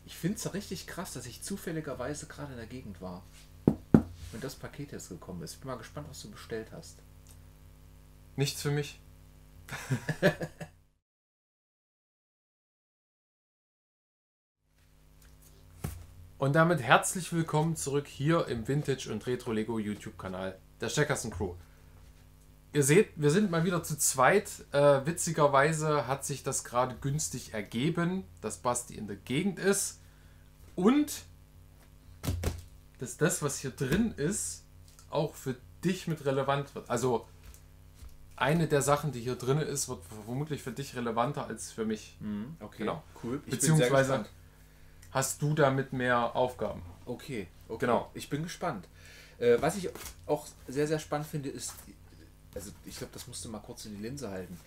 Ich finde es richtig krass, dass ich zufälligerweise gerade in der Gegend war. Wenn das Paket jetzt gekommen ist. Bin mal gespannt, was du bestellt hast. Nichts für mich. Und damit herzlich willkommen zurück hier im Vintage und Retro Lego YouTube Kanal der Steckersen Crew. Ihr seht, wir sind mal wieder zu zweit. Witzigerweise hat sich das gerade günstig ergeben, dass Basti in der Gegend ist und dass das, was hier drin ist, auch für dich mit relevant wird. Also eine der Sachen, die hier drin ist, wird vermutlich für dich relevanter als für mich. Okay, Genau. cool. Ich Beziehungsweise bin sehr gespannt. hast du damit mehr Aufgaben. Okay, Genau. Ich bin gespannt. Was ich auch sehr, sehr spannend finde, ist, also ich glaube, das musst du mal kurz in die Linse halten.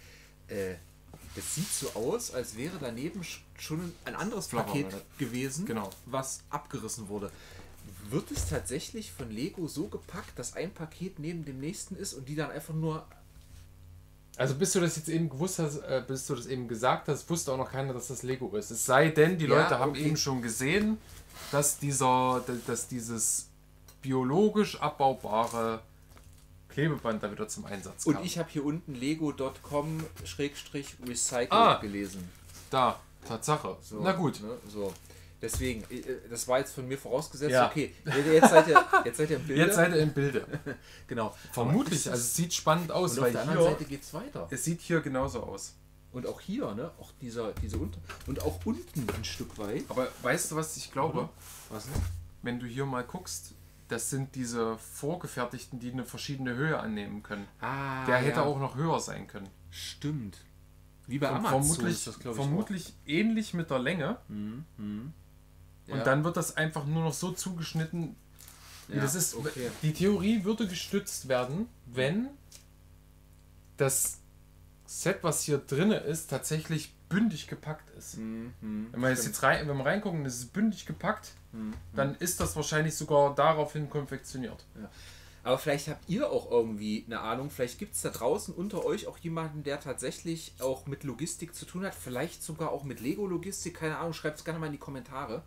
Das sieht so aus, als wäre daneben schon ein anderes Paket gewesen, Genau. was abgerissen wurde. Wird es tatsächlich von Lego so gepackt, dass ein Paket neben dem nächsten ist und die dann einfach nur... Also bis du das jetzt eben gewusst hast, bis du das eben gesagt hast, wusste auch noch keiner, dass das Lego ist. Es sei denn, die Leute haben eben schon gesehen, dass dieses biologisch abbaubare Klebeband da wieder zum Einsatz kam. Und ich habe hier unten lego.com/recycle gelesen. Da, Tatsache. So, na gut. Ne, so. Deswegen, das war jetzt von mir vorausgesetzt. Ja. Okay, jetzt seid ihr im Bilde. Jetzt seid ihr im Bilde. Genau. Vermutlich, also es sieht spannend aus, Und auf weil der anderen hier, Seite geht es weiter. es sieht hier genauso aus. Und auch hier, ne? Auch diese unter und auch unten ein Stück weit. Aber weißt du, was ich glaube? Was? Wenn du hier mal guckst, das sind diese vorgefertigten, die eine verschiedene Höhe annehmen können. Ah, Der hätte auch noch höher sein können. Stimmt. Wie bei Und Amazon vermutlich, ist das, glaube ich, vermutlich ähnlich mit der Länge. Ja. Und dann wird das einfach nur noch so zugeschnitten, wie Ja, das ist. okay. Die Theorie würde gestützt werden, wenn das Set, was hier drin ist, tatsächlich bündig gepackt ist. Wenn wir jetzt wenn wir reingucken, das ist bündig gepackt, dann ist das wahrscheinlich sogar daraufhin konfektioniert. Ja. Aber vielleicht habt ihr auch irgendwie eine Ahnung, vielleicht gibt es da draußen unter euch auch jemanden, der tatsächlich auch mit Logistik zu tun hat, vielleicht sogar auch mit Lego-Logistik, keine Ahnung, schreibt es gerne mal in die Kommentare.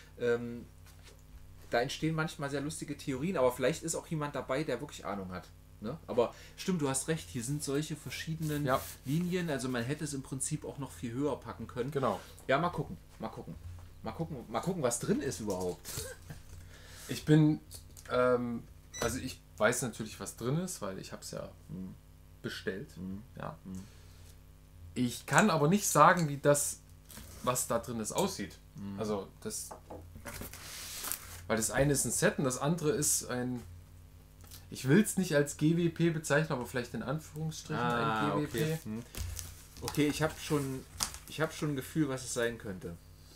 Da entstehen manchmal sehr lustige Theorien, aber vielleicht ist auch jemand dabei, der wirklich Ahnung hat. Ne? Aber stimmt, du hast recht, hier sind solche verschiedenen Linien, also man hätte es im Prinzip auch noch viel höher packen können. Genau. Ja, mal gucken, was drin ist überhaupt. Ich bin, also ich weiß natürlich, was drin ist, weil ich habe es ja bestellt. Ja. Ich kann aber nicht sagen, wie das, was da drin ist, aussieht. Also das, weil das eine ist ein Set und das andere ist ein, ich will es nicht als GWP bezeichnen, aber vielleicht in Anführungsstrichen ein GWP. Okay, ich habe schon ein Gefühl, was es sein könnte.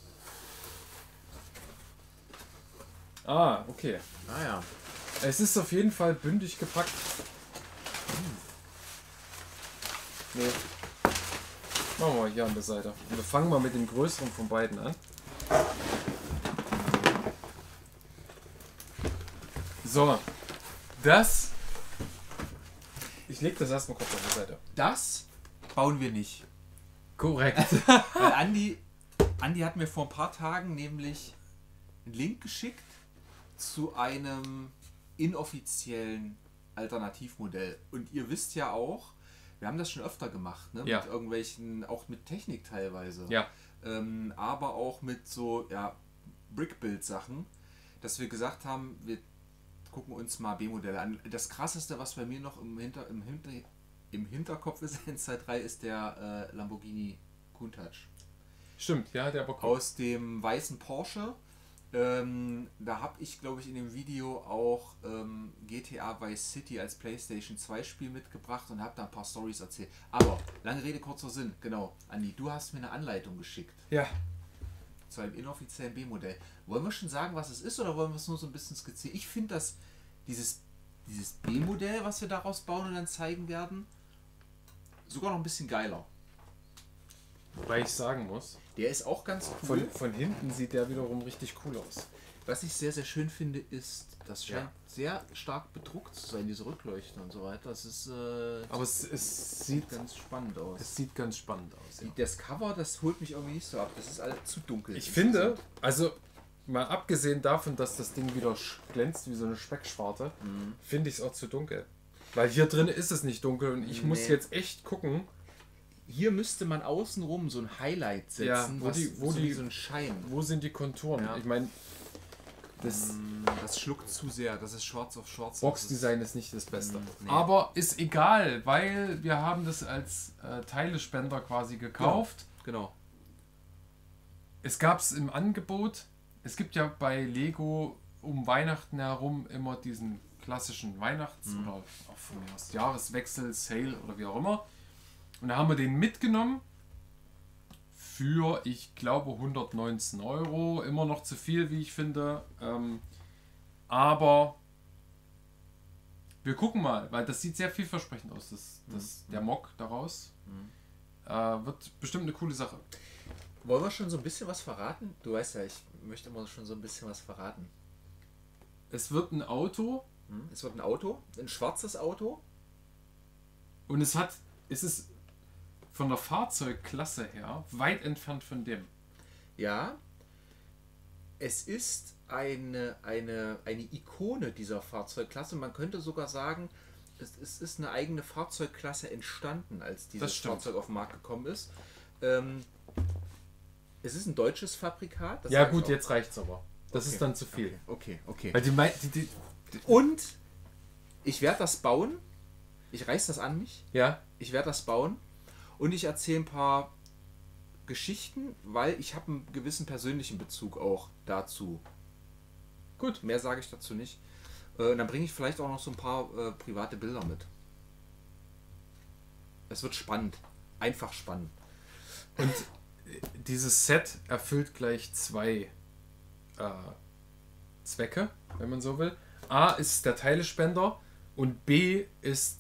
Ah, okay. Ah ja. Es ist auf jeden Fall bündig gepackt. Nee. Machen wir hier an der Seite. Wir fangen mal mit dem größeren von beiden an. So. Das. Ich leg das erstmal kurz auf die Seite. Das bauen wir nicht. Korrekt. Weil Andi hat mir vor ein paar Tagen nämlich einen Link geschickt zu einem inoffiziellen Alternativmodell. Und ihr wisst ja auch, wir haben das schon öfter gemacht, ne? Ja. Mit irgendwelchen, auch mit Technik teilweise. Ja. Aber auch mit so, Brickbuild-Sachen, dass wir gesagt haben, wir gucken uns mal B-Modelle an. Das krasseste, was bei mir noch im Hinterkopf ist, in Zeit 3, ist der Lamborghini Countach. Stimmt, ja, der war cool. Aus dem weißen Porsche. Da habe ich, glaube ich, in dem Video auch GTA Vice City als PlayStation 2 Spiel mitgebracht und habe da ein paar Storys erzählt. Aber, lange Rede, kurzer Sinn, genau. Andi, du hast mir eine Anleitung geschickt. Ja. Zu einem inoffiziellen B-Modell. Wollen wir schon sagen, was es ist, oder wollen wir es nur so ein bisschen skizzieren? Ich finde, dass dieses B-Modell, was wir daraus bauen und dann zeigen werden, sogar noch ein bisschen geiler. Wobei ich sagen muss, Der ist auch ganz cool. von hinten sieht der wiederum richtig cool aus. Was ich sehr, sehr schön finde, ist, das scheint sehr stark bedruckt zu sein, diese Rückleuchten und so weiter. Das ist aber es sieht ganz spannend aus. Es sieht ganz spannend aus. Ja. Das Cover, das holt mich irgendwie nicht so ab. Das ist alles zu dunkel. Ich finde, also mal abgesehen davon, dass das Ding wieder glänzt wie so eine Speckschwarte, finde ich es auch zu dunkel. Weil hier drin ist es nicht dunkel und ich muss jetzt echt gucken. Hier müsste man außenrum so ein Highlight setzen, Ja, so ein Schein. Wo sind die Konturen? Ja. Ich meine, das schluckt zu sehr. Das ist schwarz auf schwarz. Boxdesign ist nicht das Beste. Nee. Aber ist egal, weil wir haben das als Teilespender quasi gekauft. Genau. Es gab es im Angebot. Es gibt ja bei Lego um Weihnachten herum immer diesen klassischen Weihnachts- oder auch von mir aus Jahreswechsel, Sale oder wie auch immer. Und da haben wir den mitgenommen für, ich glaube, 119 €. Immer noch zu viel, wie ich finde. Aber wir gucken mal, weil das sieht sehr vielversprechend aus, der Mock daraus. Wird bestimmt eine coole Sache. Wollen wir schon so ein bisschen was verraten? Du weißt ja, ich möchte immer schon so ein bisschen was verraten. Es wird ein Auto. Es wird ein Auto, ein schwarzes Auto. Und es ist von der Fahrzeugklasse her weit entfernt von dem. Ja, es ist eine Ikone dieser Fahrzeugklasse. Man könnte sogar sagen, es ist eine eigene Fahrzeugklasse entstanden, als dieses Fahrzeug auf den Markt gekommen ist. Es ist ein deutsches Fabrikat. Ja gut, jetzt reicht's aber. Das ist dann zu viel. Okay. Weil Und ich werde das bauen. Ich reiß das an mich. Ja. Ich werde das bauen. Und ich erzähle ein paar Geschichten, weil ich habe einen gewissen persönlichen Bezug auch dazu. Gut, mehr sage ich dazu nicht. Und dann bringe ich vielleicht auch noch so ein paar private Bilder mit. Es wird spannend. Einfach spannend. Und dieses Set erfüllt gleich zwei Zwecke, wenn man so will. A ist der Teilespender und B ist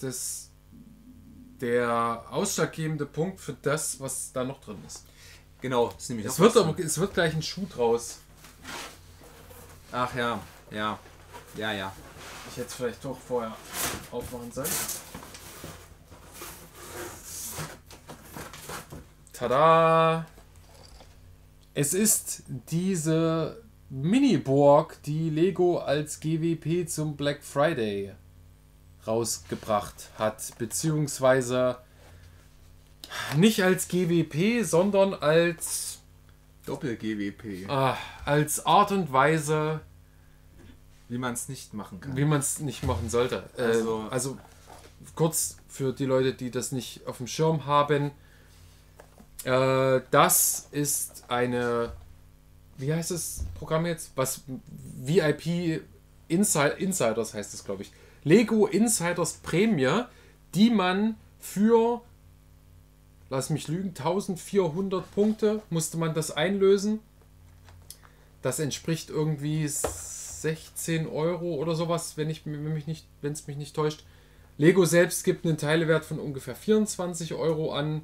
der ausschlaggebende Punkt für das, was da noch drin ist. Genau, das ist nämlich es wird gleich ein Schuh draus. Ach ja. Ich hätte es vielleicht doch vorher aufmachen sollen. Tada! Es ist diese Mini-Borg, die Lego als GWP zum Black Friday rausgebracht hat, beziehungsweise nicht als GWP, sondern als Doppel-GWP. Als Art und Weise, wie man es nicht machen kann. Wie man es nicht machen sollte. Also kurz für die Leute, die das nicht auf dem Schirm haben. Das ist eine, wie heißt das Programm jetzt? Was VIP Insiders heißt es, glaube ich. Lego Insiders Prämie, die man für, lass mich lügen, 1400 Punkte musste man das einlösen. Das entspricht irgendwie 16 € oder sowas, wenn es mich nicht täuscht. Lego selbst gibt einen Teilewert von ungefähr 24 € an.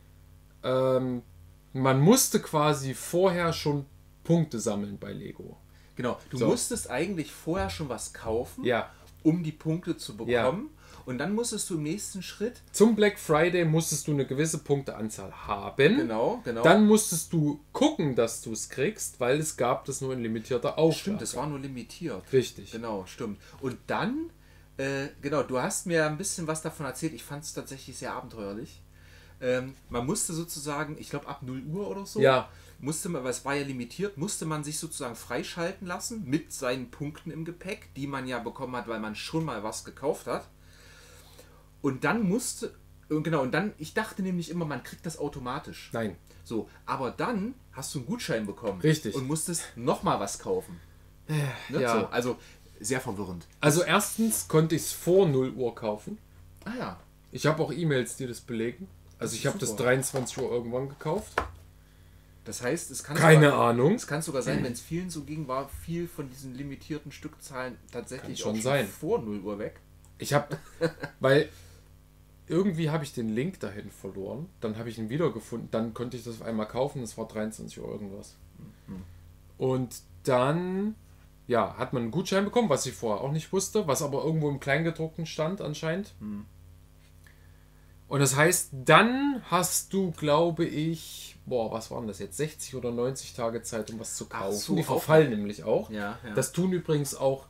Man musste quasi vorher schon Punkte sammeln bei Lego. Genau, du musstest eigentlich vorher schon was kaufen, ja, um die Punkte zu bekommen. Ja. Und dann musstest du im nächsten Schritt... Zum Black Friday musstest du eine gewisse Punkteanzahl haben. Genau. Dann musstest du gucken, dass du es kriegst, weil es gab das nur in limitierter Auflage. Stimmt, es war nur limitiert. Richtig. Genau, stimmt. Und dann, du hast mir ein bisschen was davon erzählt. Ich fand es tatsächlich sehr abenteuerlich. Man musste sozusagen, ich glaube ab 0 Uhr oder so, weil es war ja limitiert, musste man sich sozusagen freischalten lassen mit seinen Punkten im Gepäck, die man ja bekommen hat, weil man schon mal was gekauft hat. Und dann ich dachte nämlich immer, man kriegt das automatisch. Nein. So, aber dann hast du einen Gutschein bekommen. Richtig. Und musstest nochmal was kaufen. Ja. So, also sehr verwirrend. Also erstens konnte ich es vor 0 Uhr kaufen. Ah ja. Ich habe auch E-Mails, die das belegen. Also ich habe das 23 Uhr irgendwann gekauft. Das heißt, es kann Ahnung. Es kann sogar sein, wenn es vielen so ging, war viel von diesen limitierten Stückzahlen tatsächlich schon vor 0 Uhr weg. Weil irgendwie habe ich den Link dahin verloren. Dann habe ich ihn wiedergefunden. Dann konnte ich das auf einmal kaufen. Das war 23 Uhr irgendwas. Und dann ja, hat man einen Gutschein bekommen, was ich vorher auch nicht wusste, was aber irgendwo im Kleingedruckten stand anscheinend. Und das heißt, dann hast du, glaube ich, was waren das jetzt, 60 oder 90 Tage Zeit, um was zu kaufen. so, die verfallen nämlich auch. Ja. Das tun übrigens auch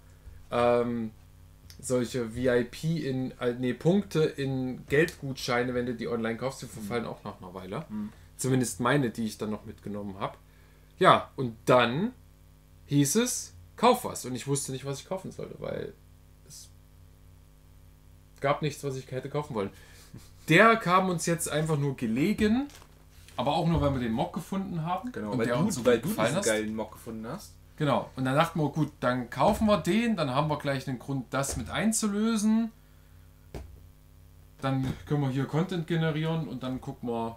solche Punkte in Geldgutscheine, wenn du die online kaufst, die verfallen auch nach einer Weile. Zumindest meine, die ich dann noch mitgenommen habe. Ja, und dann hieß es, kauf was. Und ich wusste nicht, was ich kaufen sollte, weil es gab nichts, was ich hätte kaufen wollen. Der kam uns jetzt einfach nur gelegen, aber auch nur, weil wir den Mock gefunden haben. Genau, und weil der du, uns so weil gut du gefallen diesen hast. geilen Mock gefunden hast. Genau, und dann dachten wir, gut, dann kaufen wir den, dann haben wir gleich einen Grund, das mit einzulösen. Dann können wir hier Content generieren und dann gucken wir,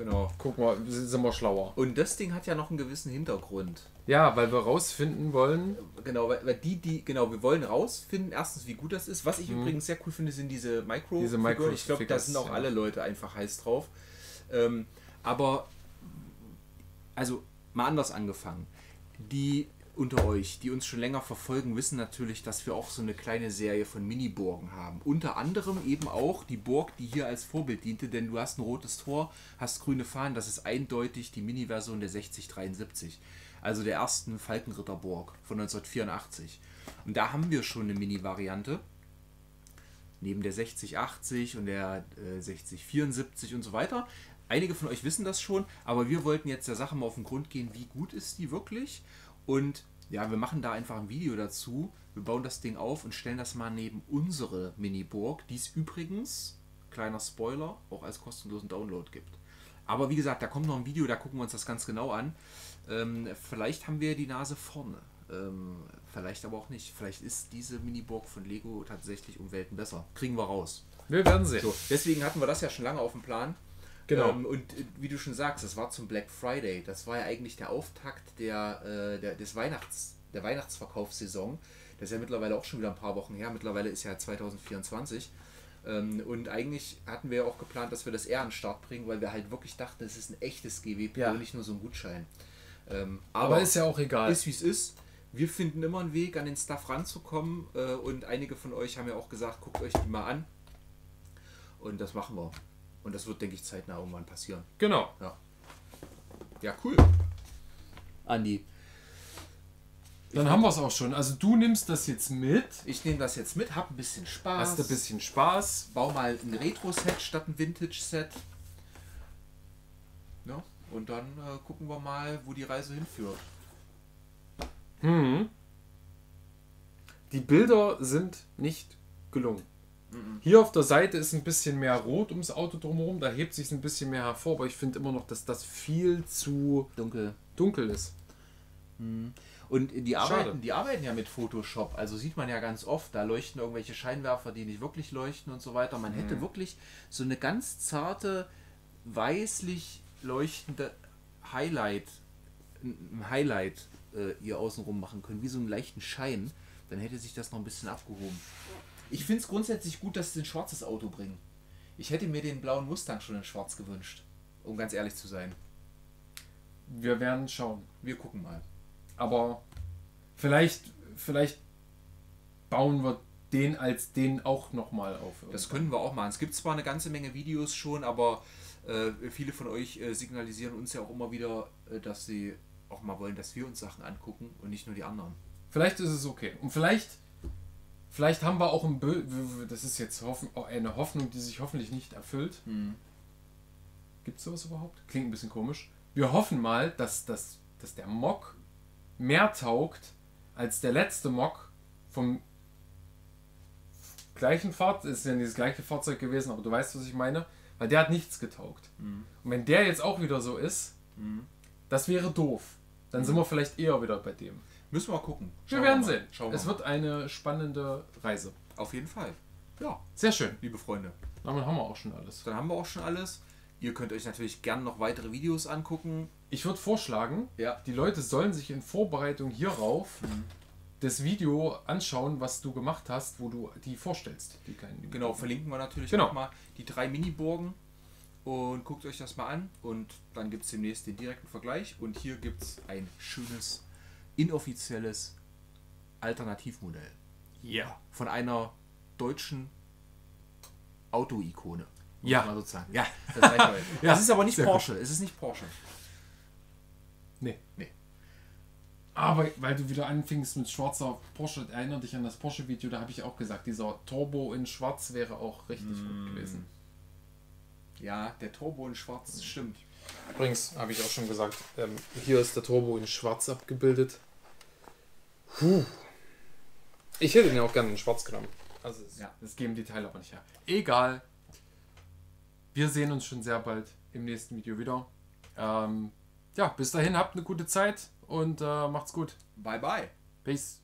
sind wir schlauer. Und das Ding hat ja noch einen gewissen Hintergrund. Ja, weil wir rausfinden wollen. Genau, weil wir wollen rausfinden, erstens, wie gut das ist. Was ich übrigens sehr cool finde, sind diese Micro-Figuren. Ich glaube, da sind auch alle Leute einfach heiß drauf. Aber, also, mal anders angefangen. Die unter euch, die uns schon länger verfolgen, wissen natürlich, dass wir auch so eine kleine Serie von Mini-Burgen haben. Unter anderem eben auch die Burg, die hier als Vorbild diente, denn du hast ein rotes Tor, hast grüne Fahnen, das ist eindeutig die Mini-Version der 6073. Also der ersten Falkenritterburg von 1984. Und da haben wir schon eine Mini-Variante. Neben der 6080 und der 6074 und so weiter. Einige von euch wissen das schon, aber wir wollten jetzt der Sache mal auf den Grund gehen, wie gut ist die wirklich? Und ja, wir machen da einfach ein Video dazu. Wir bauen das Ding auf und stellen das mal neben unsere Mini-Burg, die es übrigens, kleiner Spoiler, auch als kostenlosen Download gibt. Aber wie gesagt, da kommt noch ein Video, da gucken wir uns das ganz genau an. Vielleicht haben wir die Nase vorne. Vielleicht aber auch nicht. Vielleicht ist diese Mini-Burg von Lego tatsächlich um Welten besser. Kriegen wir raus. Wir werden sehen. So, deswegen hatten wir das ja schon lange auf dem Plan. Genau. Und wie du schon sagst, das war zum Black Friday. Das war ja eigentlich der Auftakt der Weihnachtsverkaufssaison. Das ist ja mittlerweile auch schon wieder ein paar Wochen her. Mittlerweile ist ja 2024. Und eigentlich hatten wir ja auch geplant, dass wir das eher an den Start bringen, weil wir halt wirklich dachten, es ist ein echtes GWP und nicht nur so ein Gutschein. Aber ist ja auch egal. Ist wie es ist. Wir finden immer einen Weg, an den Stuff ranzukommen. Und einige von euch haben ja auch gesagt, guckt euch die mal an. Und das machen wir. Und das wird, denke ich, zeitnah irgendwann passieren. Genau. Ja, cool. Andi. Dann haben wir es auch schon. Also du nimmst das jetzt mit. Ich nehme das jetzt mit, hab ein bisschen Spaß. Hast ein bisschen Spaß. Bau mal ein Retro-Set statt ein Vintage-Set. Ja, und dann gucken wir mal, wo die Reise hinführt. Die Bilder sind nicht gelungen. Hier auf der Seite ist ein bisschen mehr rot ums Auto drumherum, da hebt sich ein bisschen mehr hervor, aber ich finde immer noch, dass das viel zu dunkel ist. Und die arbeiten ja mit Photoshop, also sieht man ja ganz oft, da leuchten irgendwelche Scheinwerfer, die nicht wirklich leuchten und so weiter. Man hätte wirklich so eine ganz zarte, weißlich leuchtende Highlight hier außenrum machen können, wie so einen leichten Schein, dann hätte sich das noch ein bisschen abgehoben. Ich finde es grundsätzlich gut, dass sie ein schwarzes Auto bringen. Ich hätte mir den blauen Mustang schon in schwarz gewünscht, um ganz ehrlich zu sein. Wir werden schauen. Wir gucken mal. Aber vielleicht bauen wir den als den auch nochmal auf. Das können wir auch machen. Es gibt zwar eine ganze Menge Videos schon, aber viele von euch signalisieren uns ja auch immer wieder, dass sie auch mal wollen, dass wir uns Sachen angucken und nicht nur die anderen. Vielleicht ist es okay. Und vielleicht haben wir auch das ist jetzt eine Hoffnung, die sich hoffentlich nicht erfüllt. Gibt es sowas überhaupt? Klingt ein bisschen komisch. Wir hoffen mal, dass der Mock mehr taugt als der letzte Mock vom gleichen Fahrzeug. Ist ja nicht das gleiche Fahrzeug gewesen, aber du weißt, was ich meine. Weil der hat nichts getaugt. Und wenn der jetzt auch wieder so ist, das wäre doof. Dann sind wir vielleicht eher wieder bei dem. Müssen wir mal gucken. Wir werden sehen. Es wird eine spannende Reise. Auf jeden Fall. Ja. Sehr schön. Liebe Freunde. Damit haben wir auch schon alles. Dann haben wir auch schon alles. Ihr könnt euch natürlich gerne noch weitere Videos angucken. Ich würde vorschlagen, Ja. die Leute sollen sich in Vorbereitung hierauf das Video anschauen, was du gemacht hast, wo du die vorstellst. Die kleinen Genau, verlinken wir natürlich Genau. nochmal die 3 Mini-Burgen. Und guckt euch das mal an. Und dann gibt es demnächst den direkten Vergleich. Und hier gibt es ein schönes, inoffizielles Alternativmodell. Ja. Von einer deutschen Auto-Ikone. Ja. Mal sozusagen. Ja, das reicht heute. Ja, Es ist aber nicht sehr Porsche. Es ist nicht Porsche. Nee. Nee. Aber weil du wieder anfingst mit schwarzer Porsche, erinnert dich an das Porsche-Video, da habe ich auch gesagt, dieser Turbo in schwarz wäre auch richtig gut gewesen. Ja, der Turbo in schwarz, stimmt. Übrigens habe ich auch schon gesagt, hier ist der Turbo in schwarz abgebildet. Puh. Ich hätte ihn ja auch gerne in schwarz genommen. Also das geben die Teile aber nicht her. Egal. Wir sehen uns schon sehr bald im nächsten Video wieder. Ja, bis dahin habt eine gute Zeit und macht's gut. Bye bye. Peace.